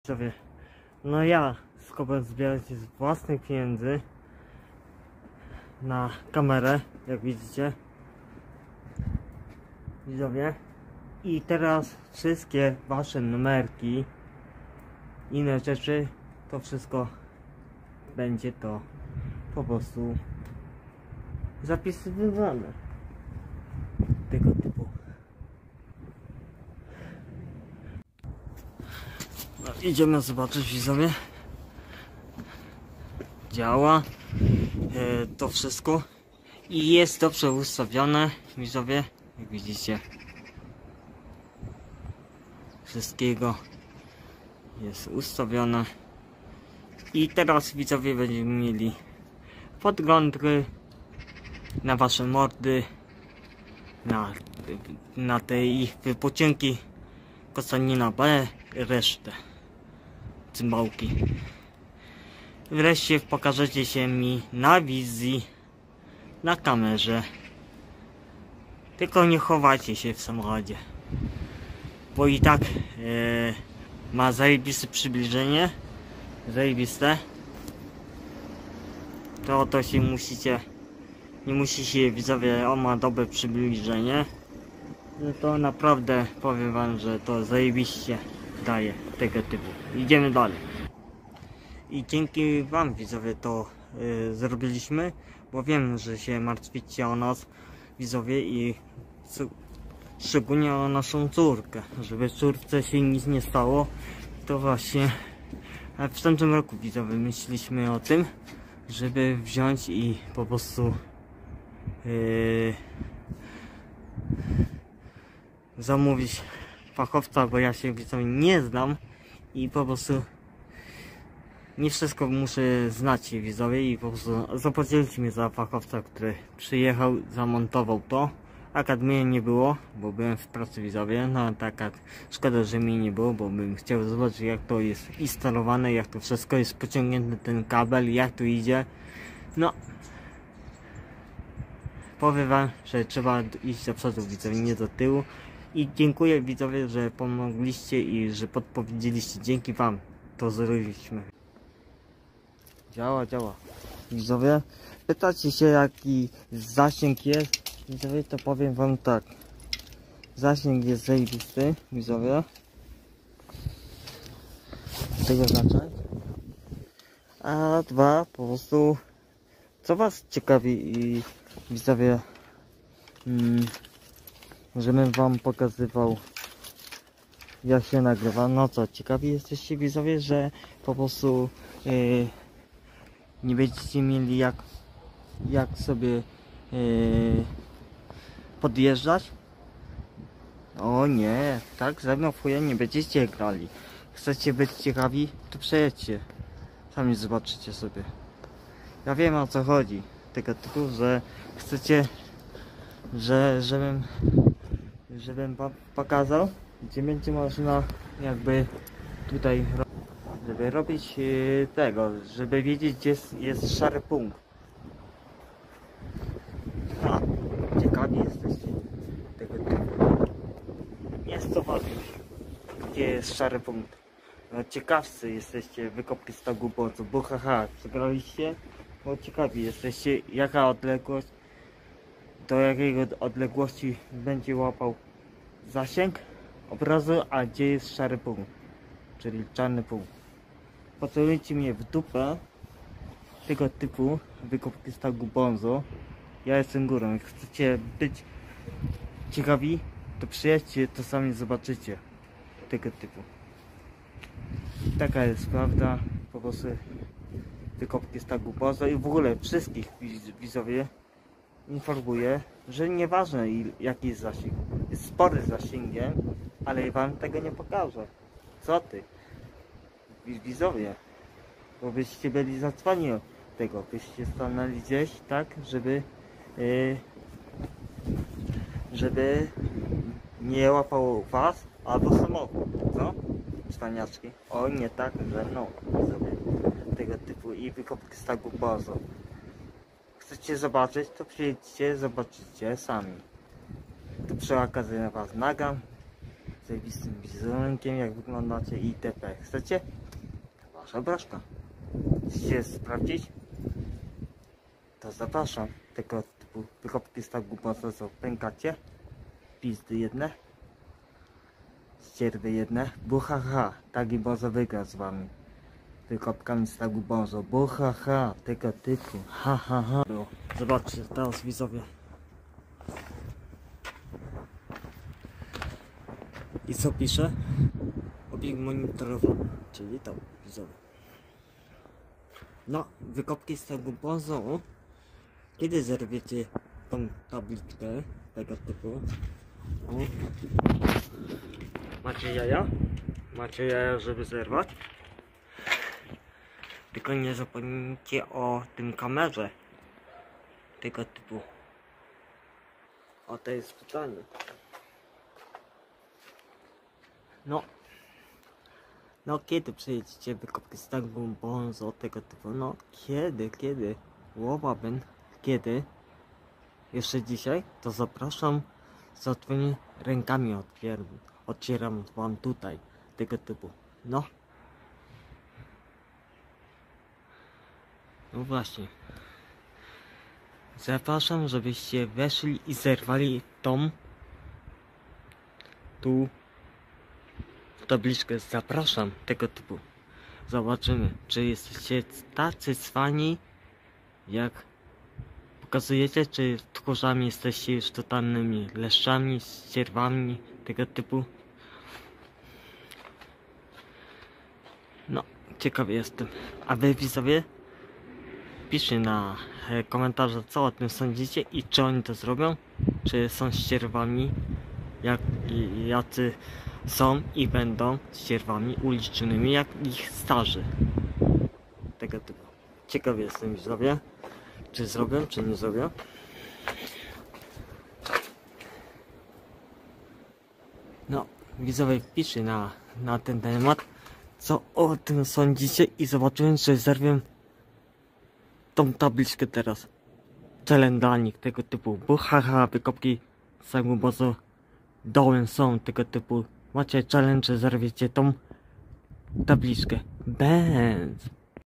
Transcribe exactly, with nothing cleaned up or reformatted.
Sobie, no ja skopę zbierać z własnych pieniędzy na kamerę, jak widzicie, widzowie. I teraz wszystkie wasze numerki, inne rzeczy, to wszystko będzie to po prostu zapisywane tego typu. No, idziemy zobaczyć, widzowie. Działa e, to wszystko i jest dobrze ustawione, widzowie, jak widzicie. Wszystkiego jest ustawione i teraz, widzowie, będziemy mieli podglądy na wasze mordy, na, na te ich wypoczynki, Kostanina B, resztę, cymbałki. Wreszcie pokażecie się mi na wizji, na kamerze. Tylko nie chowajcie się w samochodzie, bo i tak e, ma zajebiste przybliżenie, zajebiste. To to się musicie, nie musicie, widzowie, on ma dobre przybliżenie. No to naprawdę powiem wam, że to zajebiście daje tego typu. Idziemy dalej. I dzięki wam, widzowie, to yy, zrobiliśmy, bo wiem, że się martwicie o nas, widzowie, i szczególnie o naszą córkę, żeby córce się nic nie stało. To właśnie w tamtym roku, widzowie, myśleliśmy o tym, żeby wziąć i po prostu yy, zamówić fachowca, bo ja się, widzowie, nie znam i po prostu nie wszystko muszę znać, widzowie, i po prostu zapłaciliśmy mnie za fachowca, który przyjechał, zamontował to. Akad mnie nie było, bo byłem w pracy, widzowie. No tak, szkoda, że mnie nie było, bo bym chciał zobaczyć, jak to jest instalowane, jak to wszystko jest pociągnięte, ten kabel, jak to idzie. No, powiem wam, że trzeba iść do przodu, widzowie, nie do tyłu. I dziękuję, widzowie, że pomogliście i że podpowiedzieliście. Dzięki wam to zrobiliśmy. Działa, działa. Widzowie, pytacie się, jaki zasięg jest? Widzowie, to powiem wam tak. Zasięg jest zajebisty, widzowie. Z tego zacząć. A dwa, po prostu, co was ciekawi, i widzowie, mm, żebym wam pokazywał, jak się nagrywa. No co, ciekawi jesteście, widzowie, że po prostu yy, nie będziecie mieli jak, jak sobie yy, podjeżdżać? O nie, tak ze mną w chuja nie będziecie grali. Chcecie być ciekawi? To przejedźcie. Sami zobaczycie sobie. Ja wiem, o co chodzi. Tylko typu, że chcecie, że żebym żebym wam pokazał, gdzie będzie można jakby tutaj, żeby robić yy, tego, żeby wiedzieć, gdzie jest, jest szary punkt. A, ciekawi jesteście tego typu. Jest to ważne, gdzie jest szary punkt. No, ciekawcy jesteście, wykopki z tego głupotu, bo haha, przegraliście, bo ciekawi jesteście, jaka odległość, do jakiej odległości będzie łapał zasięg obrazu, a gdzie jest szary punkt, czyli czarny punkt. Pocelujcie mnie w dupę tego typu wykopki z tagu bonzo. Ja jestem górą. Jak chcecie być ciekawi, to przyjedźcie, to sami zobaczycie tego typu. Taka jest prawda, po prostu wykopki z tagu bonzo. I w ogóle wszystkich widzowie informuję, że nieważne jaki jest zasięg, jest spory zasięgiem, ale wam tego nie pokażę. Co ty? Widzowie, bo byście byli zacwani od tego, byście stanęli gdzieś tak, żeby yy, żeby nie łapał was albo samochód, co? Cwaniaczki. O, nie tak, że no, widzowie, tego typu i wykopki z tagu bardzo. Chcecie zobaczyć, to przyjedźcie, zobaczycie sami. To przy okazji na was nagam. zajebistym wizerunkiem, jak wyglądacie itp. Chcecie? Wasza blaszka. Chcecie sprawdzić? To zapraszam. Tego typu wykopki z tak głupota, co pękacie. Pizdy jedne. Ścierwy jedne. Buhaha. Taki bozo wygra z wami. Wykopkami z tagu bozo. Buhaha. Tego typu. Ha ha ha. Zobaczcie teraz widzowie. I co pisze? Obieg monitorowany, czyli tam widzowie. No, wykopki z tego bozo. Kiedy zerwiecie tą tabliczkę tego typu? O. Macie jaja? Macie jaja, żeby zerwać? Tylko nie zapomnijcie o tym kamerze tego typu. O, to jest pytanie. No, no kiedy przyjedziecie wykopki z taką bonzo tego typu? No kiedy, kiedy? Łobabym, kiedy? Jeszcze dzisiaj? To zapraszam z otwartymi rękami otwieram, otwieram wam tutaj tego typu. No. No właśnie. Zapraszam, żebyście weszli i zerwali tą tu tabliczkę. Zapraszam tego typu. Zobaczymy, czy jesteście tacy cwani, jak pokazujecie, czy tchórzami jesteście już totalnymi leszczami, ścierwami tego typu. No, ciekawy jestem. A wy widzowie? Piszcie na komentarze, co o tym sądzicie i czy oni to zrobią, czy są ścierwami, jak jacy są i będą ścierwami ulicznymi jak ich starzy. Tego typu. Ciekawy jestem widzowie, czy zrobią, czy nie zrobią. No, widzowie, piszcie na, na ten temat, co o tym sądzicie i zobaczymy, czy zerwię tą tabliczkę teraz. Challenge dla nich tego typu, bo haha, wykopki samego bozo dołem są tego typu. Macie challenge, że zerwiecie tą tabliczkę. Będz.